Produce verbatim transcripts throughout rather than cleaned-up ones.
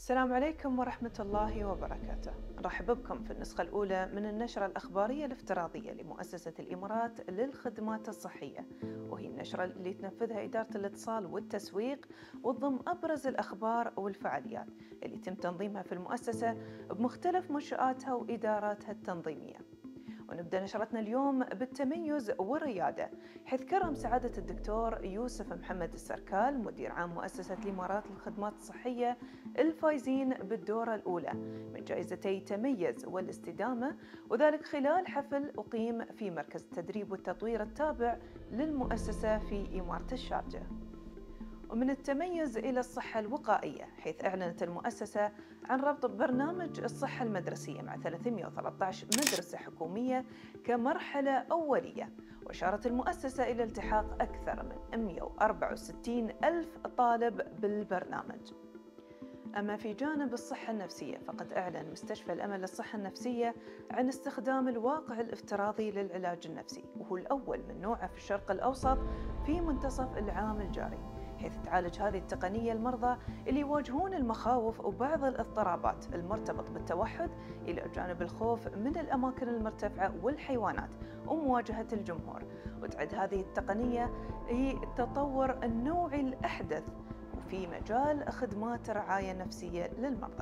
السلام عليكم ورحمة الله وبركاته. نرحب بكم في النسخة الأولى من النشرة الأخبارية الافتراضية لمؤسسة الإمارات للخدمات الصحية، وهي النشرة اللي تنفذها إدارة الاتصال والتسويق وتضم أبرز الأخبار والفعاليات اللي يتم تنظيمها في المؤسسة بمختلف منشآتها وإداراتها التنظيمية. ونبدأ نشرتنا اليوم بالتميز والريادة، حيث كرم سعادة الدكتور يوسف محمد السركال مدير عام مؤسسة الإمارات للخدمات الصحية الفائزين بالدورة الأولى من جائزتي تميز والاستدامة، وذلك خلال حفل أقيم في مركز التدريب والتطوير التابع للمؤسسة في إمارة الشارجة. ومن التميز إلى الصحة الوقائية، حيث أعلنت المؤسسة عن ربط برنامج الصحة المدرسية مع ثلاثمئة وثلاثة عشر مدرسة حكومية كمرحلة أولية، وأشارت المؤسسة إلى التحاق أكثر من مئة وأربعة وستين ألف طالب بالبرنامج. أما في جانب الصحة النفسية، فقد أعلن مستشفى الأمل للصحة النفسية عن استخدام الواقع الافتراضي للعلاج النفسي، وهو الأول من نوعه في الشرق الأوسط في منتصف العام الجاري، حيث تعالج هذه التقنية المرضى اللي يواجهون المخاوف وبعض الاضطرابات المرتبط بالتوحد، إلى جانب الخوف من الأماكن المرتفعة والحيوانات ومواجهة الجمهور. وتعد هذه التقنية هي التطور النوعي الأحدث في مجال خدمات الرعاية النفسية للمرضى.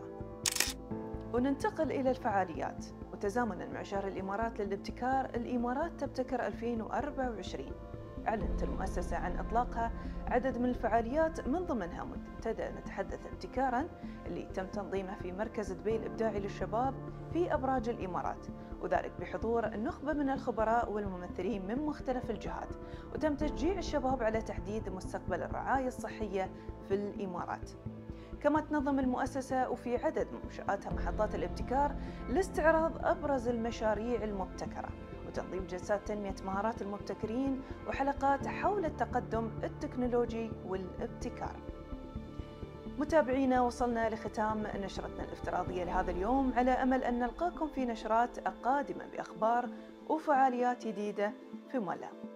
وننتقل إلى الفعاليات. وتزامنا مع شهر الإمارات للابتكار، الإمارات تبتكر ألفين وأربعة وعشرين، أعلنت المؤسسة عن إطلاقها عدد من الفعاليات، من ضمنها منتدى نتحدث ابتكاراً اللي تم تنظيمه في مركز دبي الإبداعي للشباب في أبراج الإمارات، وذلك بحضور نخبة من الخبراء والممثلين من مختلف الجهات، وتم تشجيع الشباب على تحديد مستقبل الرعاية الصحية في الإمارات. كما تنظم المؤسسة وفي عدد من منشآتها محطات الابتكار لاستعراض أبرز المشاريع المبتكرة، وتنظيم جلسات تنمية مهارات المبتكرين وحلقات حول التقدم التكنولوجي والابتكار. متابعينا، وصلنا لختام نشرتنا الافتراضية لهذا اليوم، على أمل أن نلقاكم في نشرات قادمة بأخبار وفعاليات جديدة في ملا.